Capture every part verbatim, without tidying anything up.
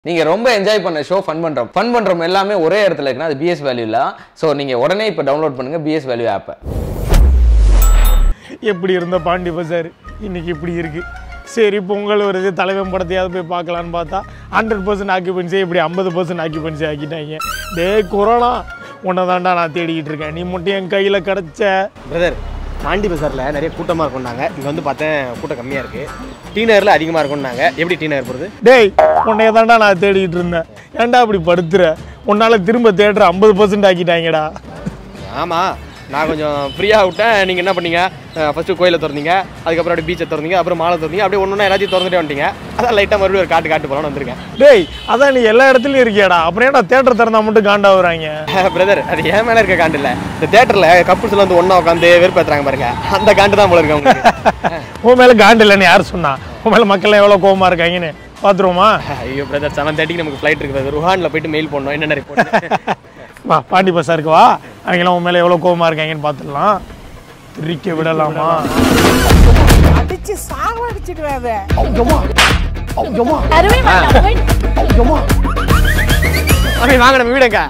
நீங்க ரொம்ப என்ஜாய் பண்ண ஷோ ஃபன் பண்றோம் ஃபன் பண்றோம் எல்லாமே ஒரே இடத்துல இருக்குன்னா அது பிஎஸ் வேல்யூ இல்ல. ஸோ நீங்க உடனே இப்போ டவுன்லோட் பண்ணுங்க பிஎஸ் வேல்யூ ஆப்பை. எப்படி இருந்த பாண்டி பஜார் இன்னைக்கு இப்படி இருக்கு. சரி பொங்கல் வருது தலைவன் படத்தையாவது போய் பார்க்கலான்னு பார்த்தா ஹண்ட்ரட் பர்சன்ட் ஆக்கியபன்சி இப்படி ஐம்பது பர்சன்ட் ஆக்கியபன்சி ஆக்கிட்டாங்க. டே கொரோனா உன்னை தாண்டா நான் தேடிக்கிட்டு இருக்கேன், நீ மட்டும் என் கையில் கிடச்ச. பிரதர் பாண்டி பஜாரில் நிறைய கூட்டமாக இருக்கும்னாங்க, இங்கே வந்து பார்த்தேன் கூட்டம் கம்மியாக இருக்குது. டீ நகரில் அதிகமாக இருக்கும்னாங்க. எப்படி டீ நகர் போகிறது? டேய் உன்னைய தாண்டா நான் தேடிக்கிட்டு இருந்தேன், ஏன்டா அப்படி படுத்துற? உன்னால் திரும்ப தேட்டர் ஐம்பது பர்சன்ட் ஆக்கிட்டாங்கடா. ஆமாம், நான் கொஞ்சம் ஃப்ரீயாக விட்டேன். நீங்கள் என்ன பண்ணீங்க? ஃபஸ்ட்டு கோயிலை திறந்தீங்க, அதுக்கப்புறம் அப்படியே பீச்சை திறந்தீங்க, அப்புறம் மாலை திறந்தீங்க, அப்படியே ஒன்று ஒன்றா எல்லாத்தையும் திறந்துட்டே வந்துட்டீங்க. அதான் லைட்டாக மறுபடியும் ஒரு காட்டு காட்டு போகலான்னு வந்திருக்கேன். டேய் அதான் நீ எல்லா இடத்துலையும் இருக்கியாடா, அப்புறம் ஏன்டா தேட்டர் திறந்தா மட்டும் காண்டாவுறாங்க? பிரதர் அது ஏன் மேலே இருக்க காண்டு இல்லை, இந்த தேட்டரில் கப்புள்ஸில் வந்து ஒன்றா உட்காந்து வெறுப்பேற்றுறாங்க பாருங்க, அந்த காண்டு தான் போல இருக்கு அவங்களுக்கு. உன் மேலே காண்டு இல்லைன்னு யார் சொன்னா? உன் மேலே மக்கள் எவ்வளோ கோவமாக இருக்காங்கன்னு பார்த்துருவோமா? ஐயோ பிரதர், செவன் தேர்ட்டிக்கு நமக்கு ஃப்ளைட் இருக்குது. ருஹானில் போயிட்டு மெயில் பண்ணணும் என்னென்ன ரிப்போர்ட். வா பாண்டி பஸாருக்கு வா, அவங்களாம் உன் மேலே எவ்வளோ கோவமாக இருக்காங்கன்னு பார்த்துடலாம். திரிக்க விடலாமா? அடிச்சு சாவடிச்சிடுவாங்க. வாங்க நம்ம வீடுங்க.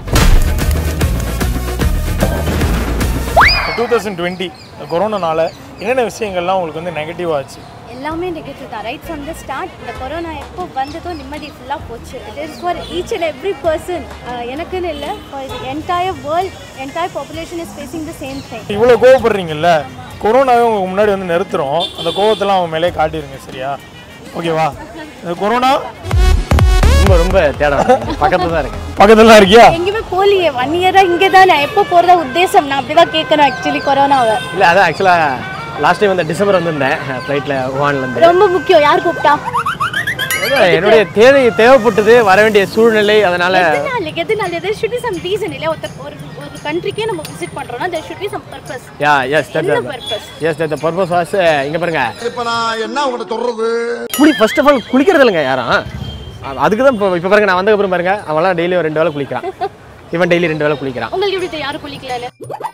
டூ தௌசண்ட் டுவெண்ட்டி கொரோனானால என்னென்ன விஷயங்கள்லாம் உங்களுக்கு வந்து நெகட்டிவ் ஆச்சு? எல்லாமே நெகட்டிவ் தான். ரைட் ஃப்ரம் த ஸ்டார்ட் இந்த கொரோனா எப்போ வந்ததோ நிம்மதி ஃபுல்லாக போச்சு. It is for each and every person, எனக்குன்னு இல்லை, for entire world, entire population is facing the same thing. இவ்வளோ கோவப்படுறீங்கல்ல, கொரோனாவே உங்களுக்கு முன்னாடி வந்து நிறுத்துறோம், அந்த கோவத்தெல்லாம் அவன் மேலே காட்டிடுங்க சரியா? ஓகேவா? இந்த கொரோனா ரொம்ப ரொம்ப தேடம் பக்கத்துல தான் இருக்கு. பக்கத்துல தான் இருக்கியா? எங்கேயுமே போலியே, ஒன் இயராக இங்கே தான். நான் எப்போ போகிறதா உத்தேசம், நான் அப்படி தான் கேட்கணும் ஆக்சுவலி கொரோனாவை. இல்லை அதான் ஆக்சுவலாக லாஸ்ட் டைம் வந்து டிசம்பர் வந்திருந்தேன் ஃப்ளைட்டில் வுஹான்லேருந்து. ரொம்ப முக்கியம், யார் கூப்பிட்டா? என்னுடைய தேவை தேவைப்பட்டது, வர வேண்டிய சூழ்நிலை, அதனால எதனால எதனால there should be some reason. இல்ல ஒரு ஒரு கண்ட்ரிக்கே நம்ம விசிட் பண்றோம்னா there should be some purpose. Yeah yes that என்ன purpose? Yes that purpose was. இங்க பாருங்க, இப்போ நான் என்ன உங்களை சொல்றது? குளி ஃபர்ஸ்ட் ஆஃப் ஆல் குளிக்கிறது இல்லைங்க யாரும். அதுக்கு தான் இப்போ இப்போ பாருங்க, நான் வந்த அப்புறம் பாருங்க அவன்லாம் டெய்லி ரெண்டு வேளை குளிக்கிறான். இவன் டெய்லி ரெண்டு வேளை குளிக்கிறான். உங்களுக்கு எப்படி தெரியும் யாரும் குளிக்கல?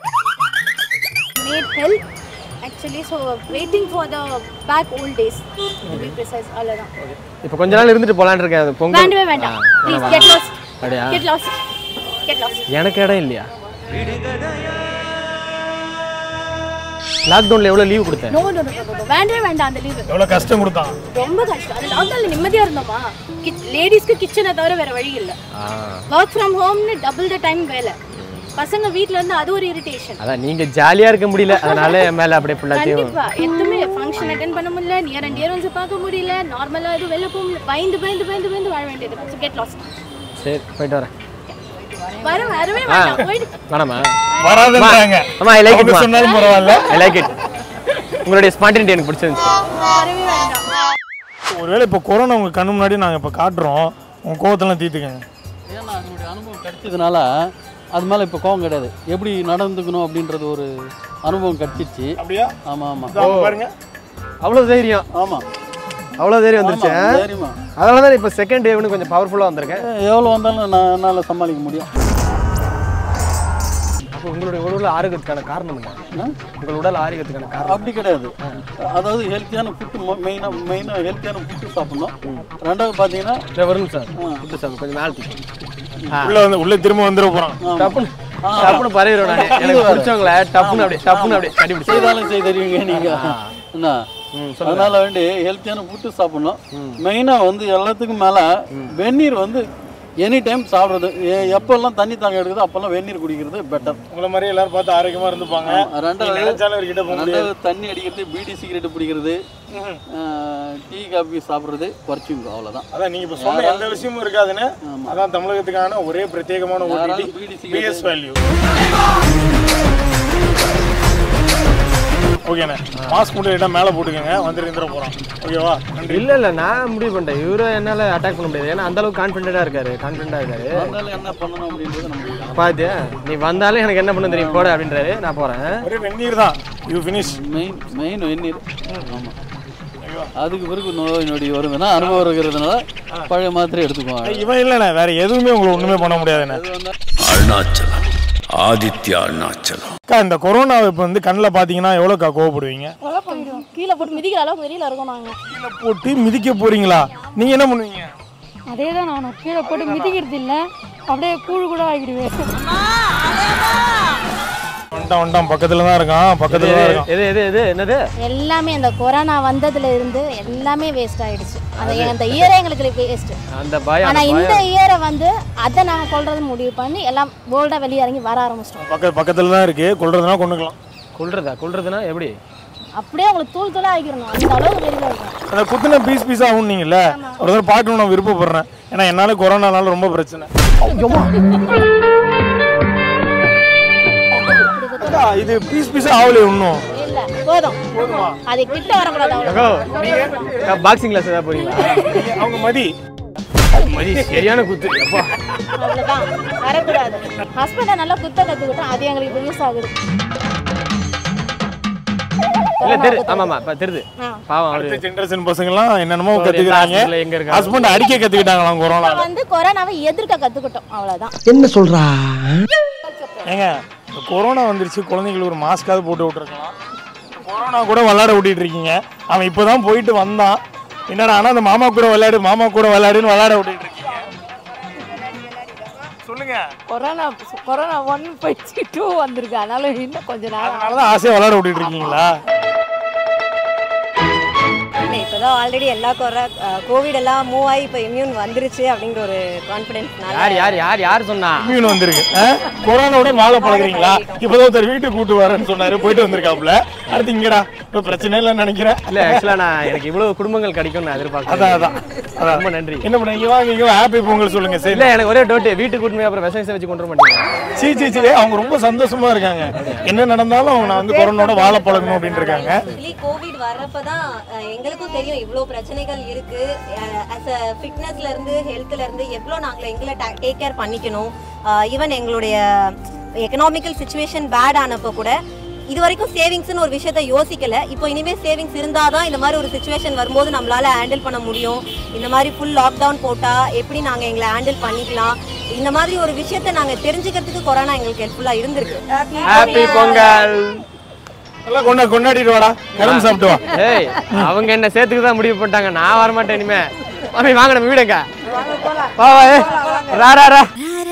Need help actually, so waiting for the back old days to be precise. அவ்வளவுதான். இப்போ கொஞ்ச நாள் இருந்துட்டு போலான்னு இருக்கேன். பொங்கல் வேண்டவே வேண்டாம், please get lost. அப்படியா? get lost get lost. எனக்கு இடம் இல்லையா? லாக்டவுன்ல எவ்வளவு லீவ் கொடுத்தேன்? no no no no வேண்டவே வேண்டாம் அந்த லீவ். எவ்வளோ கஷ்டம் கொடுத்தான்? ரொம்ப கஷ்டம். அது லாக்டவுன்ல நிம்மதியா இருந்தோமா? லேடிஸ்க்கு கிச்சனை தவிர வேற வழி இல்ல. ஒர்க் ஃப்ரம் ஹோம்னு டபுள் த டைம் வேலை, பசங்க வீட்ல இருந்து அது ஒரு இரிட்டேஷன். அதான் நீங்க ஜாலியா இருக்க முடியல, அதனால மேல அப்படியே ஃபுல்லாத்தையும் கண்டிப்பா எதுவுமே ஃபங்க்ஷன் அட்டெண்ட் பண்ண முடியல, நியர் அண்ட் டியர் வந்து பார்க்க முடியல, நார்மலா இது வெளில போக முடியல, பயந்து பயந்து பயந்து பயந்து வாழ வேண்டியது. Get lost. சரி போயிட்டு வரேன். வர வரவே வேண்டாம், போயிடு. வேணாமா? வராதுன்றாங்க. அம்மா ஐ லைக் இட். சொன்னாலும் பரவாயில்ல, ஐ லைக் இட். உங்களுடைய ஸ்பான்டேனிட்டி எனக்கு பிடிச்சிருந்துச்சு. வரவே வேண்டாம். ஒருவேளை இப்போ கொரோனா உங்க கண்ணு முன்னாடி நாங்கள் இப்போ காட்டுறோம், உங்க கோவத்தெல்லாம் தீர்த்துக்கங்க. ஏன்னா அதனுடைய அனுபவம் கிடைச்சதுனால அது மேலே இப்போ கோவம் கிடையாது, எப்படி நடந்துக்கணும் அப்படின்றது ஒரு அனுபவம் கிடைச்சிச்சு. அப்படியா? ஆமாம் ஆமாம் பாருங்க, அவ்வளவு தைரியம். ஆமாம் அவ்வளவு தைரியம் வந்துருச்சு. தைரியமா அதனால தான் இப்போ செகண்ட் வேவ்னு கொஞ்சம் பவர்ஃபுல்லாக வந்திருக்கேன். எவ்வளோ வந்தாலும் நான் என்னால் சமாளிக்க முடியும். அப்போ உங்களுடைய உடல் ஆரோக்கியத்துக்கான காரணம் என்ன? உங்கள் உடல் ஆரோக்கியத்துக்கான காரணம் அப்படி கிடையாது. அதாவது ஹெல்த்தியான ஃபுட்டு மெயினாக மெயினாக ஹெல்த்தியான ஃபுட்டு சாப்பிட்ணும். ரெண்டாவது பார்த்தீங்கன்னா வரும் சார் ஃபுட்டு சாப்பிட்டு கொஞ்சம் மேலே உள்ள வந்து உள்ள திரும்ப வந்துட போறான். டப்புன்னு டப்புன்னு பரவிடும். நான் எனக்கு பிடிச்சவங்கள டப்புன்னு அப்படியே டப்புன்னு அப்படியே கட்டிப்பிடிச்சு செய்தாலும் செய்ய தெரியுங்க நீங்கள் என்ன. அதனால வேண்டி ஹெல்த்தியான ஃபுட்டு சாப்பிட்ணும். மெயினாக வந்து எல்லாத்துக்கும் மேலே வெந்நீர் வந்து எனி டைம் சாப்பிட்றது. எப்போல்லாம் தண்ணி தாங்க எடுக்குதோ அப்போல்லாம் வெந்நீர் குடிக்கிறது பெட்டர். உங்களை மாதிரி எல்லாரும் பார்த்து ஆரோக்கியமா இருந்துப்பாங்க. ரெண்டாவது தண்ணி அடிக்கிறது, பீடி சிகரெட் பிடிக்கிறது, டீ காஃபி சாப்பிட்றது குறைச்சிங்க, அவ்வளோதான். அதான் நீங்க இப்போ சொன்ன எந்த விஷயமும் இருக்காதுன்னு. அதான் தமிழகத்துக்கான ஒரே பிரத்யேகமான ஓடிடி பிஎஸ் வேல்யூ. ஓகேண்ணே, மாஸ்க் மட்டும் லைட்டாக மேலே போட்டுக்கோங்க, வந்து இருந்துட போகிறோம். ஓகேவா? இல்லை இல்லை நான் முடிவு பண்ணிட்டேன். இவரை என்னால் அட்டாக் பண்ண முடியாது, ஏன்னா அந்த அளவுக்கு கான்ஃபிடென்ட்டாக இருக்காரு கான்ஃபிடென்ட்டாக இருக்காரு அதனால என்ன பண்ணணும் அப்படின்றது நமக்கு பார்த்து நீ வந்தாலும் எனக்கு என்ன பண்ண தெரியும் போட அப்படின்றாரு. நான் போகிறேன். ஒரே வெந்நீர் தான். You finish. மெயின் மெயின் வெந்நீர். ஆமாம், அதுக்கு பிறகு நோய் நொடி வருதுன்னா அனுபவம் இருக்கிறதுனால பழைய மாத்திரை எடுத்துக்குவாங்க. இவன் இல்லைண்ணே, வேற எதுவுமே உங்களை ஒன்றுமே பண்ண முடியாதுண்ணே. அருணாச்சலம், ஆதித்யா அருணாச்சலம். அக்கா இந்த கொரோனாவை இப்போ வந்து கண்ணில் பார்த்தீங்கன்னா எவ்வளோக்கா கோவப்படுவீங்க? கீழே போட்டு மிதிக்கிற அளவுக்கு வெளியில இருக்கோம் நாங்க. கீழே போட்டு மிதிக்க போறீங்களா? நீங்க என்ன பண்ணுவீங்க? அதே தான் நான் கீழே போட்டு மிதிக்கிறது இல்லை, அப்படியே கூழ் கூட ஆகிடுவேன். வந்துட்டான் வந்துட்டான் பக்கத்துல தான் இருக்கான், பக்கத்துல தான் இருக்கான். எது எது எது என்னது? எல்லாமே இந்த கொரோனா வந்ததுல இருந்து எல்லாமே வேஸ்ட் ஆயிடுச்சு. அந்த அந்த இயரே எங்களுக்கு வேஸ்ட். அந்த பயம். ஆனா இந்த இயரை வந்து அதை நாங்க கொல்றது முடிவு பண்ணி எல்லாம் போல்டா வெளியே இறங்கி வர ஆரம்பிச்சிட்டோம். பக்க பக்கத்துல தான் இருக்கு, கொல்றதுனா கொண்டுக்கலாம். கொல்றதா? கொல்றதுனா எப்படி? அப்படியே உங்களுக்கு தூள் தூளா ஆகிடணும், அந்த அளவுக்கு வெளியில இருக்கும். அந்த குத்துன பீஸ் பீஸ் ஆகும். நீங்கல்ல ஒரு தடவை பார்க்கணும், நான் விருப்பப்படுறேன். ஏன்னா என்னால கொரோனானால ரொம்ப பிரச்சனை. இது பீஸ் பீஸ் ஆகல இன்னும் இல்ல, போதும் போதுமா? அது கிட்ட வரக்கூடாது. அவ்வளவு நீங்க பாக்ஸிங் கிளாஸ் ஏதாவது போறீங்களா? அவங்க மதி மதி சரியான குத்து. அப்பா அவ்வளவுதான், வரக்கூடாது. ஹஸ்பண்டை நல்லா குத்த கத்துக்கிட்டோம், அது எங்களுக்கு யூஸ் ஆகுது. இல்ல தெரு, ஆமா ஆமா தெரியுது. பாவம் அடுத்த ஜெனரேஷன் பசங்க எல்லாம் என்னென்னமோ கத்துக்கிறாங்க. எங்க இருக்காங்க? ஹஸ்பண்ட் அடிக்க கத்துக்கிட்டாங்களா கொரோனா வந்து கொரோனாவை எதிர்க்க கத்துக்கிட்டோம், அவ்வளவுதான். என்ன சொல்றா? ஏங்க கொரோனா வந்துருச்சு, குழந்தைங்களுக்கு ஒரு மாஸ்காவது போட்டு விட்டுருக்கலாம். கொரோனா கூட விளையாட விட்டுட்டு இருக்கீங்க. அவன் இப்போதான் போயிட்டு வந்தான். என்னடா ஆனா அந்த மாமா கூட விளையாடு மாமா கூட விளையாடுன்னு விளையாட விட்டுட்டு இருக்கீங்க. சொல்லுங்க. கொரோனா கொரோனா ஒன் போயிடுச்சு, டூ வந்திருக்கு, அதனால இன்னும் கொஞ்ச நேரம். அதனாலதான் ஆசையா விளையாட விட்டுட்டு இருக்கீங்களா? இப்போதான் ஆல்ரெடி எல்லா கொரா கோவிட் எல்லாம் மூவ் ஆகி இப்போ இம்யூன் வந்துருச்சு அப்படிங்கிற ஒரு கான்ஃபிடன்ஸ்னால. யார் யார் யார் யார் சொன்னா இம்யூன் வந்திருக்கு? கொரோனாவோட வாழ பழகுறீங்களா? இப்போதான் ஒருத்தர் வீட்டுக்கு கூட்டு வரேன்னு சொன்னாரு, போயிட்டு வந்திருக்காப்புல. அடுத்து இங்கடா இப்போ பிரச்சனை இல்லைன்னு நினைக்கிறேன். இல்ல ஆக்சுவலா நான் எனக்கு இவ்வளவு குடும்பங்கள் கிடைக்கும்னு நான் எதிர்பார்க்கிறேன். அதான் அதான் ரொம்ப நன்றி. என்ன பண்ண இங்க வாங்க, இங்க ஹாப்பி பொங்கல் சொல்லுங்க. சரி. இல்ல எனக்கு ஒரே டவுட், வீட்டுக்கு கூட்டு போய் அப்புறம் விஷம் வச்சு கொண்டு வர மாட்டீங்க? சீ சீ சீ, அவங்க ரொம்ப சந்தோஷமா இருக்காங்க. என்ன நடந்தாலும் அவங்க நான் வந்து கொரோனாவோட வாழ பழகணும் அப்படின்னு இருக்காங்க. கோவிட் வர்றப்பதான் எங்களுக்கும் தெரியும் இவ்வளோ பிரச்சனைகள் இருக்கு. அஸ் அ ஃபிட்னஸ்ல இருந்து ஹெல்த்ல இருந்து எவ்வளோ நாங்கள் எங்களை டேக் கேர் பண்ணிக்கணும். ஈவன் எங்களுடைய எக்கனாமிக்கல் சுச்சுவேஷன் பேட் ஆனப்போ கூட இது வரைக்கும் சேவிங்ஸ்னு ஒரு விஷயத்த யோசிக்கல. இப்போ இனிமேல் சேவிங்ஸ் இருந்தால் தான் இந்த மாதிரி ஒரு சுச்சுவேஷன் வரும்போது நம்மளால ஹேண்டில் பண்ண முடியும். இந்த மாதிரி ஃபுல் லாக்டவுன் போட்டால் எப்படி நாங்கள் எங்களை ஹேண்டில் பண்ணிக்கலாம், இந்த மாதிரி ஒரு விஷயத்த நாங்கள் தெரிஞ்சுக்கிறதுக்கு கொரோனா எங்களுக்கு ஹெல்ப்ஃபுல்லாக இருந்திருக்கு. ஹாப்பி பொங்கல். எல்லாம் கொண்டா கொண்டாடிட்டு வாடா, கிளம்பி சாப்பிட்டு வா. ஏய் அவங்க என்ன சேர்த்துக்கு தான் முடிவு பண்ணிட்டாங்க, நான் வர மாட்டேன் இனிமே. மாமி வாங்க நம்ம வீடுங்க. வா வா ஏ ரா ரா ரா.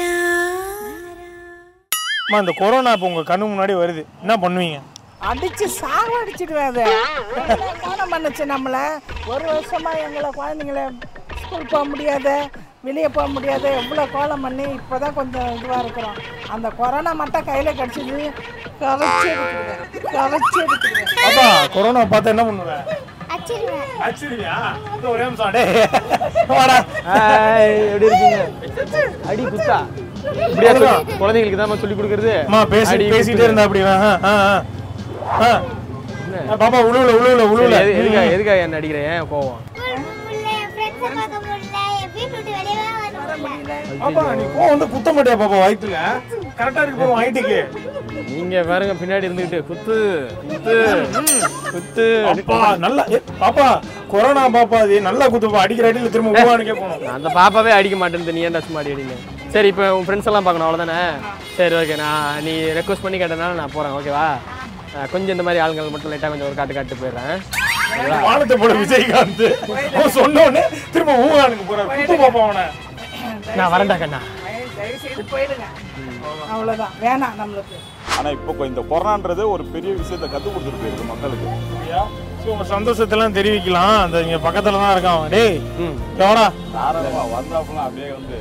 அம்மா இந்த கொரோனா இப்போ உங்க கண்ணு முன்னாடி வருது, என்ன பண்ணுவீங்க? அடிச்சு சாக அடிச்சிடுவேன். அதை கோணம் பண்ணுச்சு நம்மளை. ஒரு வருஷமா எங்களை குழந்தைங்கள ஸ்கூல் போக முடியாத, வெளியே போக முடியாத, எவ்வளோ கோலம் பண்ணி இப்போ தான் கொஞ்சம் இதுவாக இருக்கிறோம். அந்த கொரோனா மட்டும் கையில் கிடச்சிது, கரைச்சி எடுத்துடுவேன் கரைச்சி எடுத்துடுவேன். அப்பா கொரோனா பார்த்தா என்ன பண்ணுவேன்? அச்சிடுவேன். அச்சிருவியா? ஒரே நிமிஷம் டே வாடா. எப்படி இருக்கீங்க? அடி குத்தா இப்படியா குழந்தைங்களுக்கு தான் சொல்லி கொடுக்கறது? அம்மா பேசி பேசிட்டே இருந்தா அப்படி. பாப்பா உழுவுல உழுவுல உழுவுல. எதுக்காக எதுக்காக என்ன அடிக்கிறேன்? கோவம். பாப்பா நீ கோவம் வந்து குத்த மாட்டியா பாப்பா? வயிற்றுல கரெக்டா இருக்கு பாப்பா வயிற்றுக்கு. நீங்க பாருங்க பின்னாடி இருந்துகிட்டு குத்து குத்து குத்து. அப்பா நல்லா பாப்பா கொரோனா பாப்பா அது நல்லா குத்துப்பா. அடிக்கிற அடியில் திரும்ப ஊவானுக்கே போகணும். அந்த பாப்பாவே அடிக்க மாட்டேன், நீ ஏன்டா சும்மா அடி அடிங்க. சரி இப்போ உன் ஃப்ரெண்ட்ஸ் எல்லாம் பார்க்கணும் அவ்வளோதானே? சரி ஓகே, நான் நீ ரெக்வஸ்ட் பண்ணி கேட்டனால நான் போகிறேன், ஓகேவா? கொஞ்சம் இந்த மாதிரி ஆளுங்கள் மட்டும் லைட்டாக கொஞ்சம் ஒரு காட்டு காட்டு போயிடுறேன். வானத்தை போட விஜயகாந்த் சொன்ன உடனே திரும்ப ஊவானுக்கு போறாரு. குத்து பாப்பா அவனை. நான் வரேன்டா கண்ணா. போயிடுங்க, அவ்வளோதான், வேணாம் நம்மளுக்கு. ஆனா இப்போ இந்த கொரோனான்றது ஒரு பெரிய விஷயத்தை கத்து கொடுத்துட்டு போயிருக்கு மக்களுக்கு. உங்க சந்தோஷத்தெல்லாம் தெரிவிக்கலாம். அந்த இங்க பக்கத்துல தான் இருக்கான். டேய் எவடா தாராளமா வந்தாப்புலாம் அப்படியே வந்து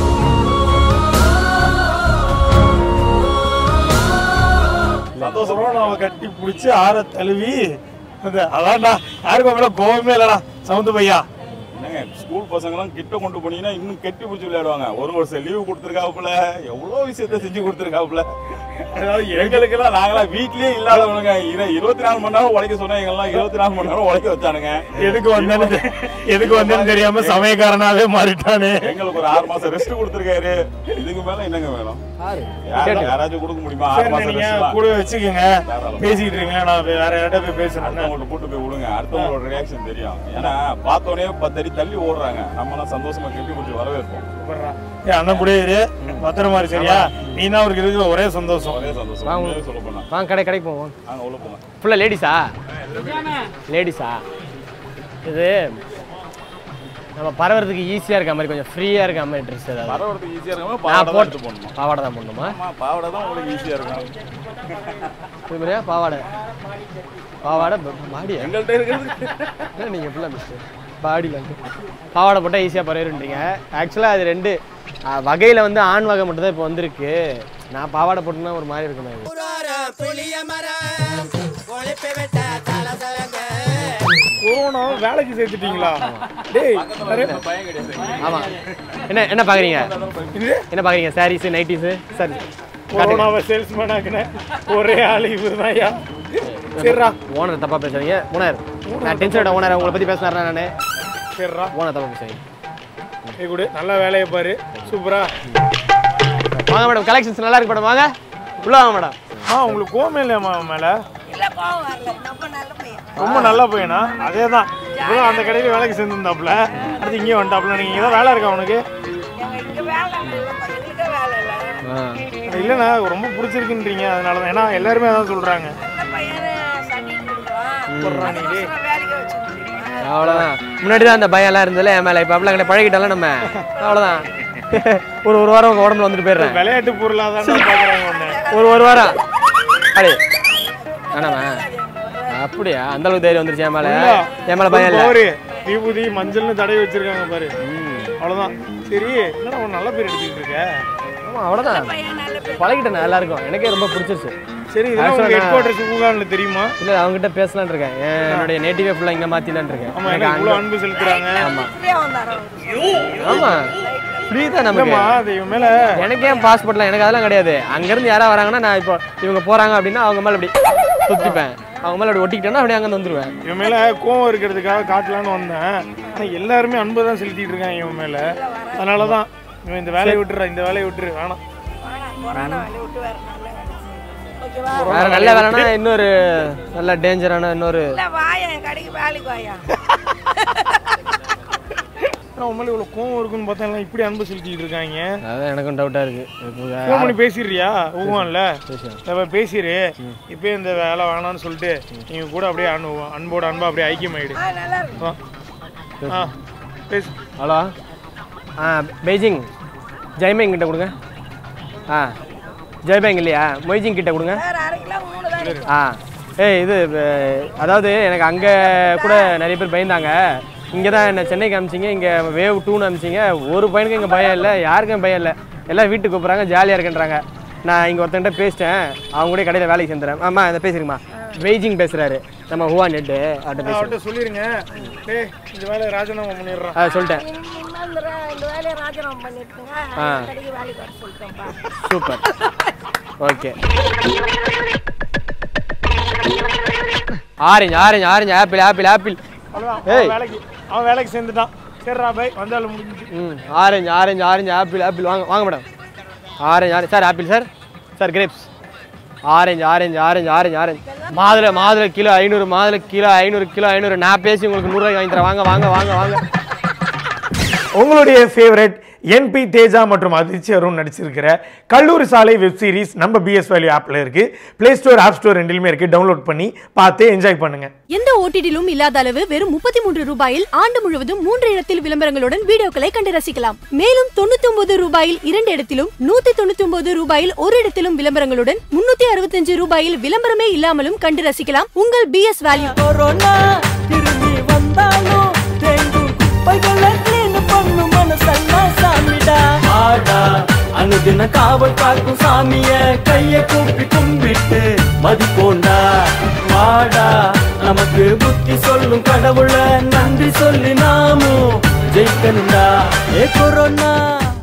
சந்தோஷம் கொரோனாவை கட்டி பிடிச்சி ஆற தழுவி அதான்டா. யாருக்கும் மேல கோவமே இல்லடா சவுந்து பையா. என்னங்க ஸ்கூல் பசங்கலாம் கிட்ட கொண்டு போனீங்கன்னா இன்னும் கெட்டி பிடிச்சி விளையாடுவாங்க. ஒரு வருஷம் லீவு கொடுத்துருக்காப்புல, எவ்வளோ விஷயத்த செஞ்சு கொடுத்துருக்காப்புல. அதாவது எங்களுக்கெல்லாம் நாங்களாம் வீட்லயே இல்லாதவனுங்க. இருபத்தி நாலு மணி நேரம் உழைக்க சொன்னா எங்கெல்லாம் இருபத்தி நாலு மணி நேரம் உழைக்க வச்சானுங்க. எதுக்கு வந்தேன்னு எதுக்கு வந்தேன்னு தெரியாம சமயக்காரனாவே மாறிட்டானு. எங்களுக்கு ஒரு ஆறு மாசம் ரெஸ்ட் கொடுத்துருக்காரு. இதுக்கு மேல என்னங்க வேணும்? யாராச்சும் கொடுக்க முடியுமா? ஆறு மாசம் ரெஸ்ட் கூட வச்சுக்கோங்க, பேசிக்கிட்டு இருங்க. நான் வேற யார்கிட்ட போய் பேசுறேன். அடுத்தவங்கள்ட்ட கூட்டு போய் விடுங்க, அடுத்தவங்களோட ரியாக்ஷன் தெரியும். ஏன்னா பார்த்தோன்னே பத்தடி தள்ளி ஓடுறாங்க, நம்மளாம் சந்தோஷமா கெட்டி பிடிச்சி வரவேற்போம். அண்ணன் கூட இரு, பத்திரமா இரு, சரியா? நீ தான் அவருக்கு இருக்கிற ஒரே சந்தோஷம். ஒரே சந்தோஷம். சொல்ல போனா வாங்க கடை கடைக்கு போவோம். வாங்க உள்ள போலாம். ஃபுல்லாக லேடிஸா? லேடிஸா? இது நம்ம பரவறதுக்கு ஈஸியாக இருக்க மாதிரி கொஞ்சம் ஃப்ரீயாக இருக்க மாதிரி ட்ரெஸ் ஏதாவது பரவறதுக்கு ஈஸியாக இருக்க பாவாடை தான் எடுத்து போடணும். பாவாடை தான் போடணுமா? ஆமாம், பாவாடை தான் உங்களுக்கு ஈஸியாக இருக்கும். இது மாதிரியா பாவாடை பாவாடை பாடி எங்கள்கிட்ட இருக்கிறது நீங்கள் எப்படிலாம் மிஸ்டர் பாடியில் பாவாடை போட்டால் ஈஸியாக பரவிடுன்றீங்க. ஆக்சுவலாக அது ரெண்டு வகையில் வந்து ஆண் வகை மட்டும் தான் இப்போ வந்திருக்கு. நான் பாவாடை போட்டுனா ஒரு மாதிரி இருக்குமே. கொரோனா வேலைக்கு சேர்த்துட்டீங்களா? டேய் ஆமாம். என்ன என்ன பார்க்குறீங்க என்ன பார்க்குறீங்க சாரீஸு நைட்டிஸு சார் கொரோனாவை சேல்ஸ்மேன் ஆக்குன ஒரே ஆள் இவர் தான்யா. சரிடா ஓனர் தப்பாக பேசுறீங்க. ஓனர் நான் டென்ஷனோட ஓனர் உங்களை பற்றி பேசினாரா நான்? சரிடா ஓனர் தப்பாக பேசுறீங்க. ஏ கூட நல்லா வேலையை பாரு. சூப்பரா வாங்க மேடம், கலெக்ஷன்ஸ் நல்லா இருக்கு மேடம். வாங்க உள்ள வாங்க மேடம். ஆ உங்களுக்கு கோவமே இல்லையாம்மா மேலே? ரொம்ப நல்ல பையனா? அதே தான் இப்போ அந்த கடையில் வேலைக்கு சேர்ந்துருந்தாப்புல, அடுத்து இங்கே வந்துட்டாப்புல. நீங்கள் இங்கே தான் வேலை இருக்கா உனக்கு? இல்லைண்ணா ரொம்ப பிடிச்சிருக்குன்றீங்க, அதனால தான். ஏன்னா எல்லாருமே அதான் சொல்கிறாங்க. அவ்வளோதான். முன்னாடி தான் அந்த பயம் எல்லாம் இருந்ததில்ல என் மேலே. இப்போ அப்படிலாம் கிடையாது, பழகிட்டாலும் நம்ம அவ்வளோதான். ஒரு ஒரு வாரம் உங்கள் உடம்புல வந்துட்டு போயிடுறேன். விளையாட்டு பொருளாக தான் பார்க்குறாங்க ஒன்று. ஒரு ஒரு வாரம் அடே ஆனாமா அப்படியா? அந்த அளவுக்கு தைரியம் வந்துருச்சு என் மேலே. என் மேலே பயம் இல்லை. தீபூதி மஞ்சள்னு தடவி வச்சிருக்காங்க பாரு. அவ்வளோதான். சரி என்னடா ஒரு நல்ல பேர் எடுத்துக்கிட்டு இருக்க? ஆமாம் அவ்வளோதான், பழகிட்டேன் எல்லாருக்கும். எனக்கே ரொம்ப பிடிச்சிருச்சு. சரி இதெல்லாம் ஹெட் குவார்ட்டர்ஸ் ஊகானில் தெரியுமா? இல்லை அவங்ககிட்ட பேசலான் இருக்கேன். என்னுடைய நேட்டிவே ஃபுல்லாக இங்கே மாற்றிலான் இருக்கேன். ஆமாம் எனக்கு அவ்வளோ அன்பு செலுத்துறாங்க. ஆமாம் ஆமாம் ஃப்ரீ தான் நமக்கு. அது இவன் மேலே எனக்கு ஏன் பாஸ்போர்ட்லாம் எனக்கு அதெல்லாம் கிடையாது. அங்கேருந்து யாராவது வராங்கன்னா நான் இப்போ இவங்க போகிறாங்க அப்படின்னா அவங்க மேலே அப்படி சுற்றிப்பேன். அவங்க மேலே அப்படி ஒட்டிக்கிட்டேன்னா அப்படியே அங்கே வந்துடுவேன். இவன் மேலே கோவம் இருக்கிறதுக்காக காட்டலான்னு வந்தேன். ஆனால் எல்லாருமே அன்பு தான் செலுத்திட்டு இருக்காங்க இவன் மேலே. அதனால தான் இவன் இந்த வேலையை விட்டுறா, இந்த வேலையை விட்டுரு வேணாம். வேற நல்ல வேலைன்னா இன்னொரு நல்ல டேஞ்சரான இன்னொரு உண்மையில இவ்வளோ கோவம் இருக்குன்னு பார்த்தா எல்லாம் இப்படி அன்பு செலுத்திட்டு இருக்காங்க. அதான் எனக்கும் டவுட்டாக இருக்கு. ஃபோன் பண்ணி பேசிடுறியா? ஊவான்ல பேசிடு. இப்போ இந்த வேலை வேணான்னு சொல்லிட்டு நீங்கள் கூட அப்படியே அனு அன்போட அன்பா அப்படியே ஐக்கியமாயிடு. ஆ பேசு. ஹலோ ஆ பெய்ஜிங் ஜெய்பேங் கிட்ட கொடுங்க. ஆ ஜெய்பேங் இல்லையா, மொய்ஜிங் கிட்ட கொடுங்க. ஆ ஏய் இது அதாவது எனக்கு அங்கே கூட நிறைய பேர் பயந்தாங்க. இங்கே தான் என்ன சென்னைக்கு அனுப்பிச்சிங்க, இங்கே வேவ் டூன்னு அனுப்பிச்சிங்க. ஒரு பையனுக்கு இங்கே பயம் இல்லை, யாருக்கும் பயம் இல்லை. எல்லாம் வீட்டுக்கு கூப்பிட்றாங்க, ஜாலியாக இருக்குன்றாங்க. நான் இங்கே ஒருத்தன்ட்ட பேசிட்டேன், அவங்க கூட கடையில் வேலைக்கு சேர்ந்துறேன். ஆமாம் இதை பேசுறீங்கம்மா, பெய்ஜிங் பேசுகிறாரு நம்ம ஹுவா நெட்டு அவர்கிட்ட பேசுகிறேன். சொல்லிடுங்க இந்த வேலையை ராஜினாமா பண்ணிடுறேன். ஆ சொல்லிட்டேன். ஆ super okay. Orange orange orange apple apple apple. வேலைக்கு அவன் வேலைக்கு சேர்ந்துட்டான். சரிடா பை வந்தாலும் முடிஞ்சு. ம் orange orange orange apple apple வாங்க வாங்க madam. Orange orange sir apple sir sir grapes. Orange orange orange orange orange மாதுளை மாதுளை கிலோ ஐநூறு மாதுளை கிலோ ஐநூறு கிலோ ஐநூறு. நான் பேசி உங்களுக்கு நூறுரூவாய்க்கு வாங்கி தரேன். வாங்க வாங்க வாங்க வாங்க. உங்களுடைய ஃபேவரட் என்பி தேஜா மற்றும் அதிர்ச்சி அருண் நடிச்சிருக்கிற கல்லூரி சாலை வெப் சீரிஸ் நம்ம பிஎஸ் வேல்யூ ஆப்ல இருக்கு. பிளே ஸ்டோர் ஆப் ஸ்டோர் ரெண்டிலுமே இருக்கு. டவுன்லோட் பண்ணி பார்த்து என்ஜாய் பண்ணுங்க. எந்த ஓடிடிலும் இல்லாத அளவு வெறும் முப்பத்தி மூன்று ரூபாயில் ஆண்டு முழுவதும் மூன்று இடத்தில் விளம்பரங்களுடன் வீடியோக்களை கண்டு ரசிக்கலாம். மேலும் தொண்ணூத்தி ஒன்பது ரூபாயில் இரண்டு இடத்திலும் நூத்தி தொண்ணூத்தி ஒன்பது ரூபாயில் ஒரு இடத்திலும் விளம்பரங்களுடன் முன்னூத்தி அறுபத்தி அஞ்சு ரூபாயில் விளம்பரமே இல்லாமலும் கண்டு ரசிக்கலாம். உங்கள் பிஎஸ் வேல்யூ. அனுதின காவல் காக்கும் சாமிய கைய கூப்பி கும்பிட்டு மதிப்போண்டா. வாடா நமக்கு புத்தி சொல்லும் கடவுள நன்றி சொல்லி நாமும் ஜெயிக்கணும்டா. ஏ கொரோனா